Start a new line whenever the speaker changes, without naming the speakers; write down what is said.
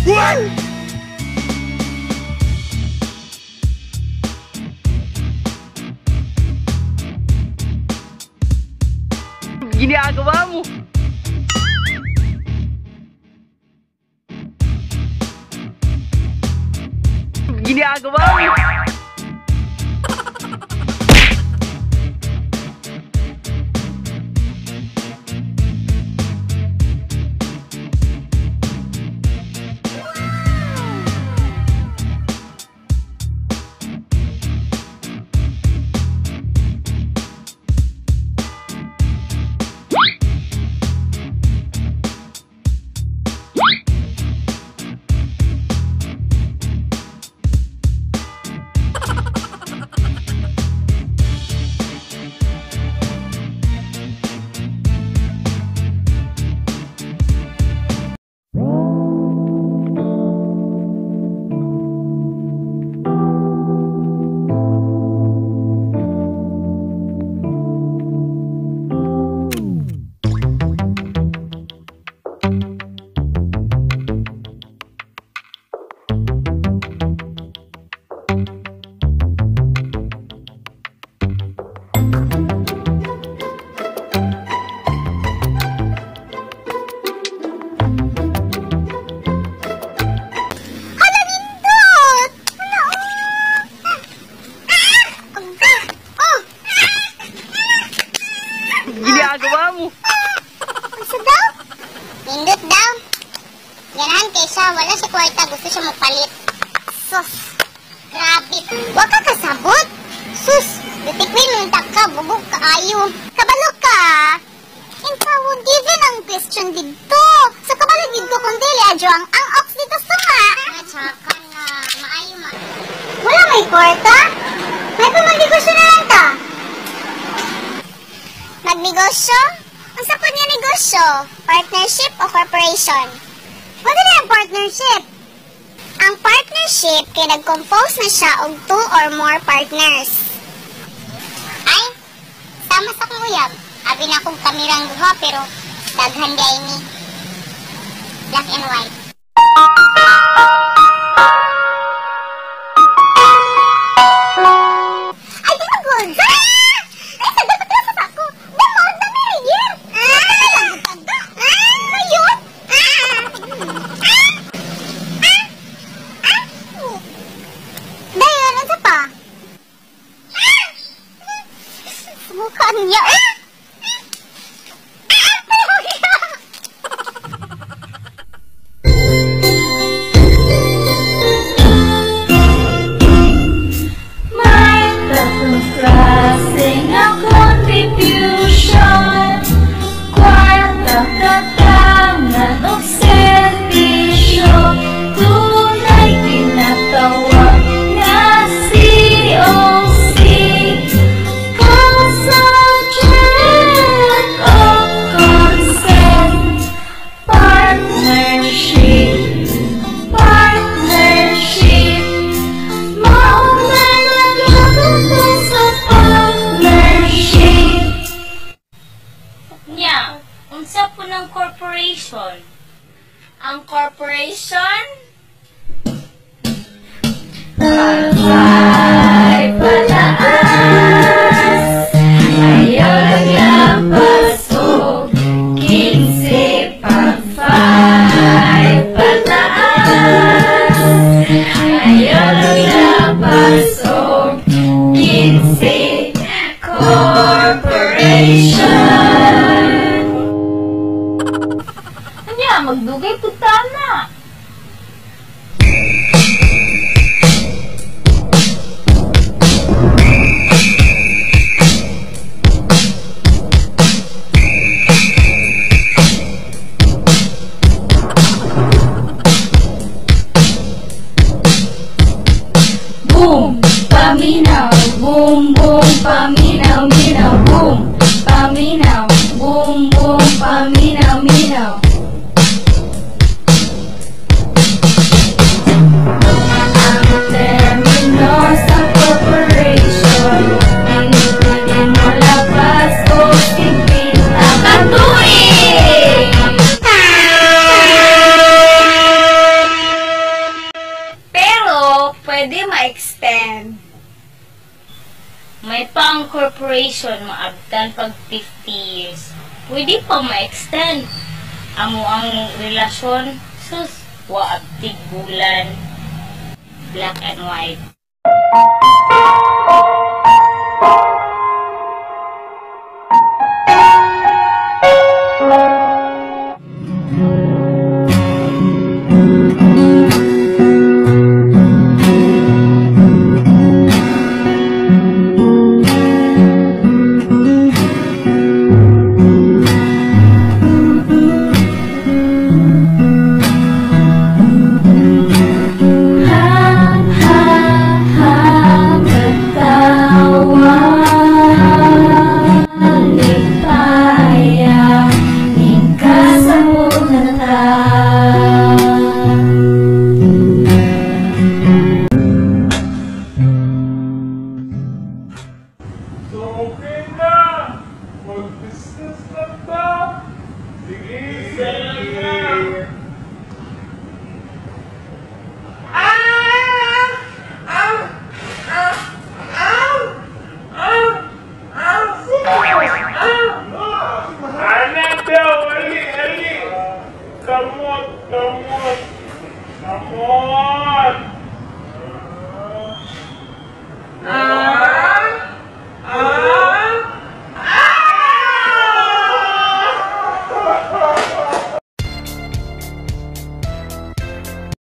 Ginagawa mo? Ginagawa mo? Ginagawa mo?
Gusto daw? Pindot daw. Ganahan kaysa wala si kwarta, gusto siya magpalit. Sus, grabe. Huwag ka kasabot. Sus, ditikwin mong taka, bubog ka ayo. Kabalo ka. Intawo, given ang question dito. Sa kabalo dito kung dili, adyo ang ox dito suma. Natsaka na, maayo ma. Wala may kwarta? May pamagigusyo na lang ta. Magnegosyo? Ang sapod nga negosyo? Partnership o corporation? Pwede na yung partnership. Ang partnership kay nag-compose na siya og 2 or more partners. Ay, tama sa kong uyab. Abi na akong kamirang duha pero daghan gay ni. Black and white. Ay, di magod! Mukanya
unsa po ng corporation? Ang corporation? Pagpay palaas, ayaw lampas o 15. Pagpay palaas, ayaw lampas o 15. Corporation. Magdugay punta na. Boom, paminaw, boom, boom, paminaw, minaw, boom, paminaw, boom, boom, paminaw, minaw. duration maabtan pag 50 years. Pwede pa ma-extend. Amo ang relasyon, sus, waabtig bulan. Black and white.
So okay na!